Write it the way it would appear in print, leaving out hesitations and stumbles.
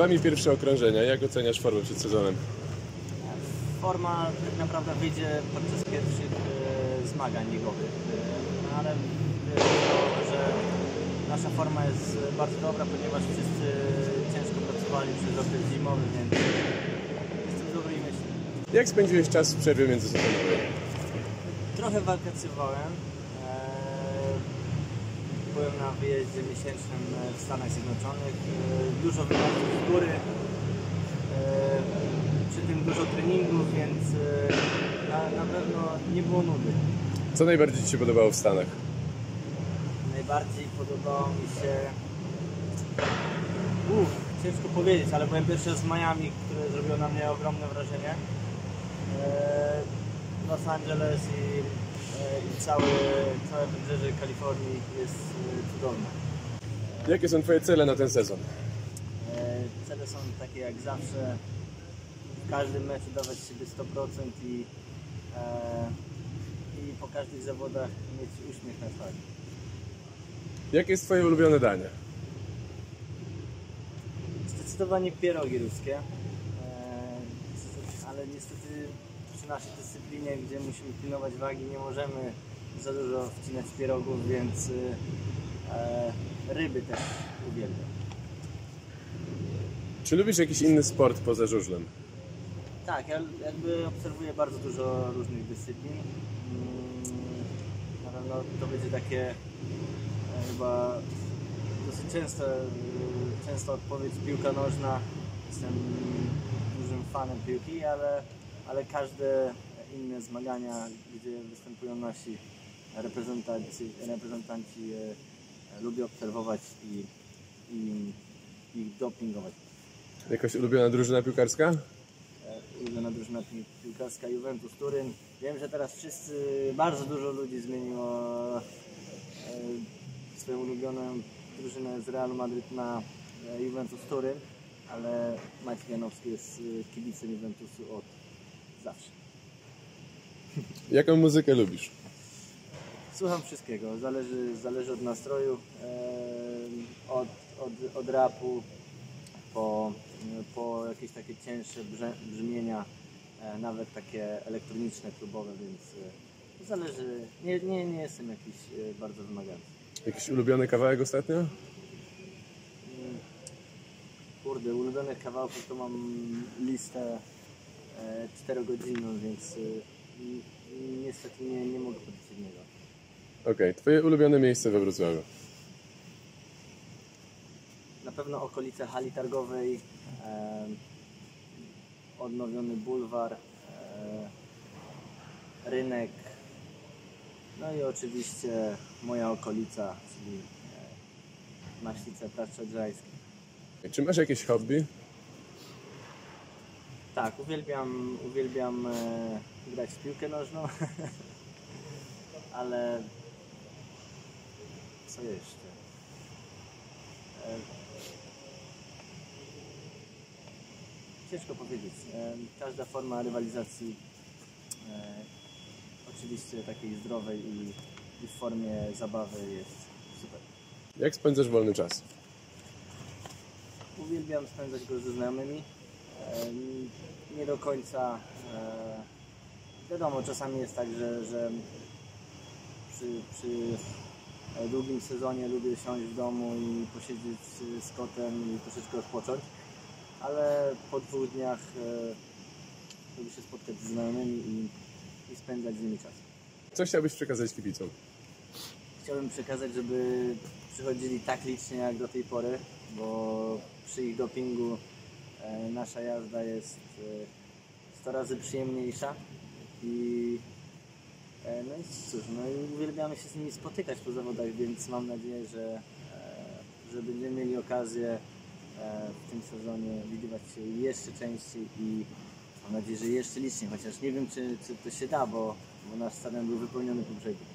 Wami pierwsze okrążenia. Jak oceniasz formę przed sezonem? Forma tak naprawdę wyjdzie podczas pierwszych zmagań ligowych, ale wierzę, że nasza forma jest bardzo dobra, ponieważ wszyscy ciężko pracowali przez okres zimowy, więc jestem dobry i myślę. Jak spędziłeś czas w przerwie międzysezonowej? Trochę wakacjowałem. Byłem na wyjeździe miesięcznym w Stanach Zjednoczonych. Dużo wyjazdów z góry. Przy tym dużo treningów, więc na pewno nie było nudy. Co najbardziej Ci się podobało w Stanach? Najbardziej podobało mi się... ciężko powiedzieć, ale byłem pierwszy raz w Miami, które zrobiło na mnie ogromne wrażenie. Los Angeles i całe wybrzeże Kalifornii jest cudowne. Jakie są Twoje cele na ten sezon? Cele są takie jak zawsze. W każdym meczu dawać siebie 100% i po każdych zawodach mieć uśmiech na twarzy. Jakie jest Twoje ulubione danie? Zdecydowanie pierogi ruskie, ale niestety przy naszej dyscyplinie, gdzie musimy pilnować wagi, nie możemy za dużo wcinać pierogów, więc ryby też uwielbiam. Czy lubisz jakiś inny sport poza żużlem? Tak, ja jakby obserwuję bardzo dużo różnych dyscyplin. Na pewno to będzie takie chyba dosyć często odpowiedź piłka nożna. Jestem dużym fanem piłki, ale każde inne zmagania, gdzie występują nasi reprezentanci lubię obserwować i ich dopingować. Jakaś ulubiona drużyna piłkarska? Ulubiona drużyna piłkarska Juventus Turyn. Wiem, że teraz bardzo dużo ludzi zmieniło swoją ulubioną drużynę z Realu Madryt na Juventus Turyn, ale Maciej Janowski jest kibicem Juventusu od zawsze. Jaką muzykę lubisz? Słucham wszystkiego, zależy od nastroju, od rapu po jakieś takie cięższe brzmienia, nawet takie elektroniczne, klubowe, więc zależy, nie jestem jakiś bardzo wymagający. Jakiś ulubiony kawałek ostatnio? Kurde, ulubionych kawałków to mam listę 4-godzinną, więc niestety nie mogę podać jednego. Okej, Twoje ulubione miejsce we Wrocławiu? Na pewno okolice hali targowej, odnowiony bulwar, rynek, no i oczywiście moja okolica, czyli Maślice, Plac Czadrajski. Czy masz jakieś hobby? Tak, uwielbiam grać w piłkę nożną, ale co jeszcze? Ciężko powiedzieć. Każda forma rywalizacji, oczywiście takiej zdrowej i w formie zabawy jest super. Jak spędzasz wolny czas? Uwielbiam spędzać go ze znajomymi. Nie do końca. Wiadomo, czasami jest tak, że przy długim sezonie lubię siąść w domu i posiedzieć z kotem i troszeczkę odpocząć, ale po 2 dniach lubię się spotkać z znajomymi i spędzać z nimi czas. Co chciałbyś przekazać kibicom? Chciałbym przekazać, żeby przychodzili tak licznie jak do tej pory, bo przy ich dopingu nasza jazda jest 100 razy przyjemniejsza i no i cóż, no i uwielbiamy się z nimi spotykać po zawodach, więc mam nadzieję, że będziemy mieli okazję w tym sezonie widywać się jeszcze częściej i mam nadzieję, że jeszcze liczniej, chociaż nie wiem, czy to się da, bo nasz stadion był wypełniony po brzegu.